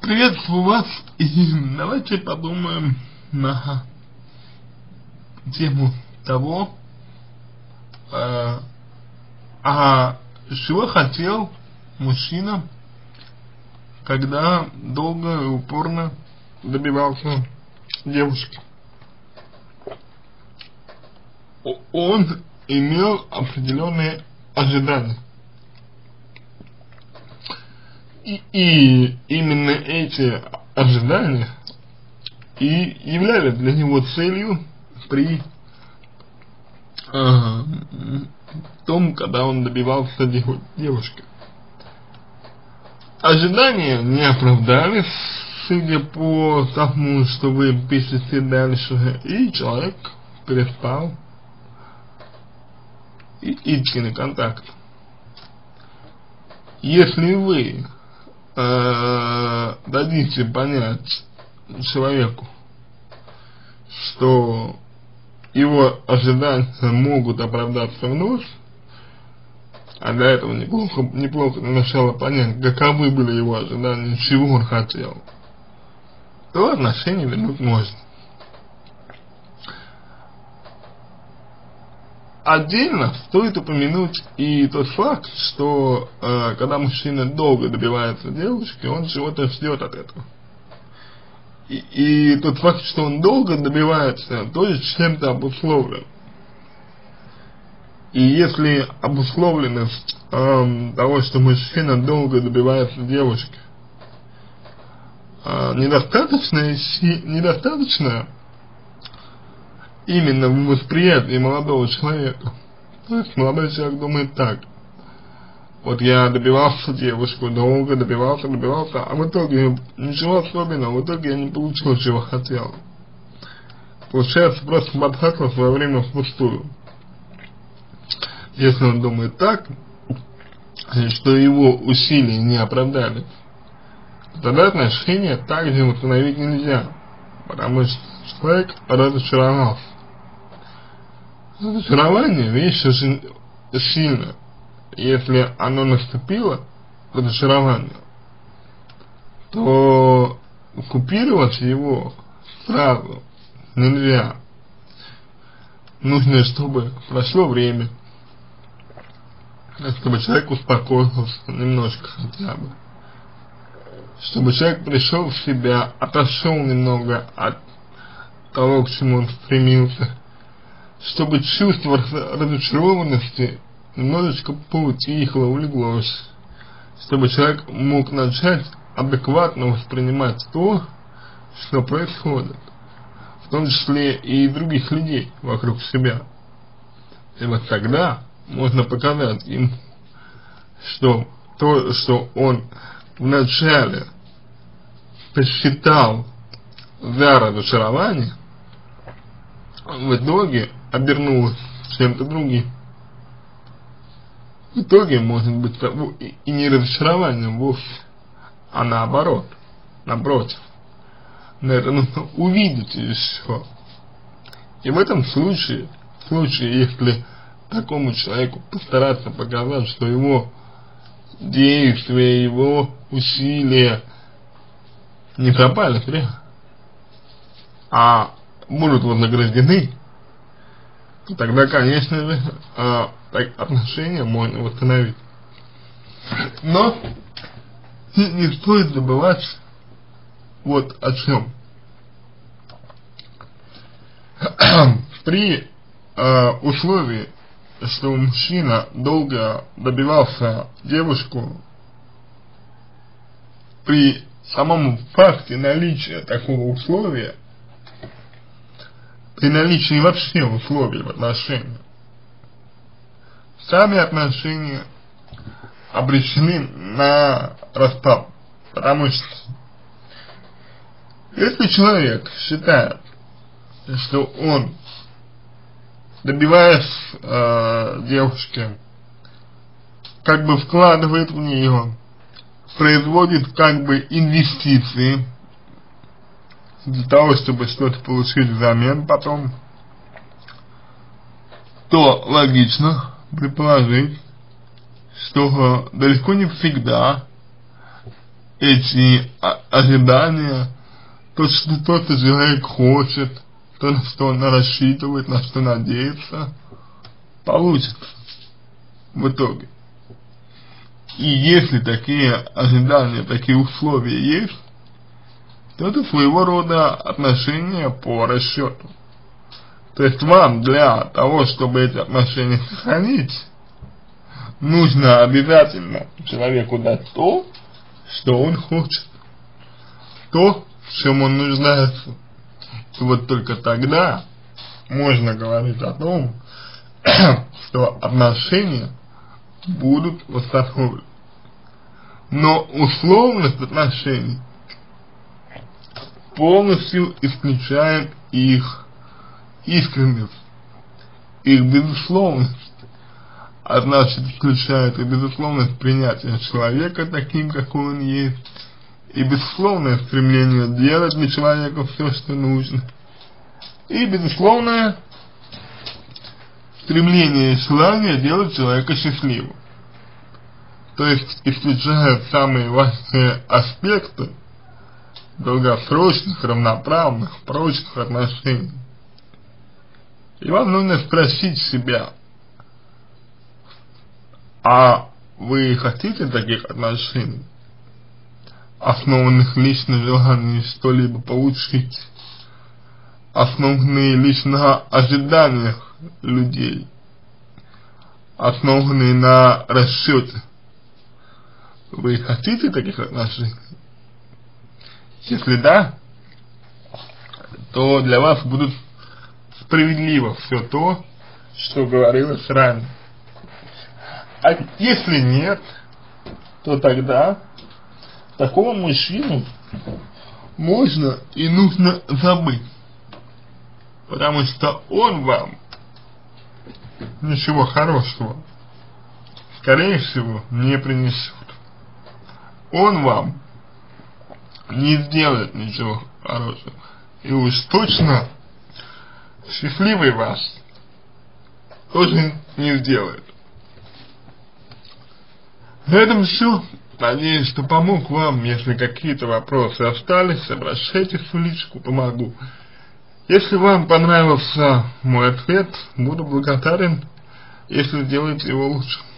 Приветствую вас, и давайте подумаем на тему того, чего хотел мужчина, когда долго и упорно добивался девушки. Он имел определенные ожидания. И именно эти ожидания и являлись для него целью при том, когда он добивался девушки. Ожидания не оправдались, судя по тому, что вы пишете дальше, и человек перестал идти на контакт. Если вы дадите понять человеку, что его ожидания могут оправдаться вновь, а для этого неплохо сначала понять, каковы были его ожидания, чего он хотел, то отношения вернуть можно. Отдельно стоит упомянуть и тот факт, что когда мужчина долго добивается девушки, он чего-то ждет от этого. И тот факт, что он долго добивается, тоже чем-то обусловлен. И если обусловленность того, что мужчина долго добивается девушки, недостаточно именно в восприятии молодого человека. То есть молодой человек думает так: вот я добивался девушку, долго добивался, а в итоге ничего особенного, в итоге я не получил, чего хотел. Получается, просто потратил свое время впустую. Если он думает так, что его усилия не оправдались, тогда отношения также установить нельзя, потому что человек разочаровался. Разочарование — вещь очень сильная. Если оно наступило, разочарование, то купировать его сразу нельзя. Нужно, чтобы прошло время, чтобы человек успокоился немножко хотя бы, чтобы человек пришел в себя, отошел немного от того, к чему он стремился, чтобы чувство разочарованности немножечко поутихло, улеглось, чтобы человек мог начать адекватно воспринимать то, что происходит, в том числе и других людей вокруг себя. И вот тогда можно показать ему, что то, что он вначале посчитал за разочарование, в итоге обернулось чем-то другим. В итоге может быть и не разочарованием вовсе, а наоборот, напротив. Но это нужно увидеть еще. И в этом случае, если такому человеку постараться показать, что его действия, его усилия не пропали зря, а будут вознаграждены, то тогда, конечно же, отношения можно восстановить. Но не стоит забывать вот о чем. При условии, что мужчина долго добивался девушку, при самом факте наличия такого условия, при наличии вообще условий в отношениях, сами отношения обречены на распад. Потому что если человек считает, что он, добиваясь девушки, как бы вкладывает в нее, производит как бы инвестиции для того, чтобы что-то получить взамен потом, то логично предположить, что далеко не всегда эти ожидания, то, что тот человек хочет, то, на что он рассчитывает, на что надеется, получится в итоге. И если такие ожидания, такие условия есть, то это своего рода отношения по расчету. То есть вам для того, чтобы эти отношения сохранить, нужно обязательно человеку дать то, что он хочет, то, в чем он нуждается. И вот только тогда можно говорить о том, что отношения будут восстановлены. Но условность отношений полностью исключает их искренность, их безусловность, а значит исключает и безусловность принятия человека таким, какой он есть, и безусловное стремление делать для человека все, что нужно, и безусловное стремление и желание делать человека счастливым. То есть исключают самые важные аспекты долгосрочных, равноправных, прочных отношений. И вам нужно спросить себя, а вы хотите таких отношений, основанных лично на желании что-либо получить, основанные лишь на ожиданиях людей, основанные на расчете? Вы хотите таких отношений? Если да, то для вас будут справедливо все то, что говорилось ранее. А если нет, то тогда такого мужчину можно и нужно забыть, потому что он вам ничего хорошего, скорее всего, не принесет. Он вам не сделает ничего хорошего, и уж точно счастливый вас тоже не сделает. На этом все. Надеюсь, что помог вам. Если какие-то вопросы остались, обращайтесь в личку, помогу. Если вам понравился мой ответ, буду благодарен, если сделаете его лучше.